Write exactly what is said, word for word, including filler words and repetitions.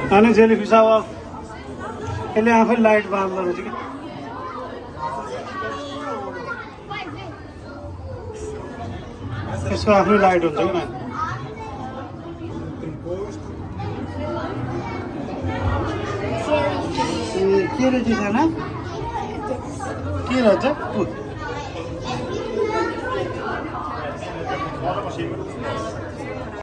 अनि जेलीफिस अब यसले आफै लाइट बाल्दो रहेछ कि यसको आफ्नै लाइट हुन्छ कि के रहेछ साना के रहेछ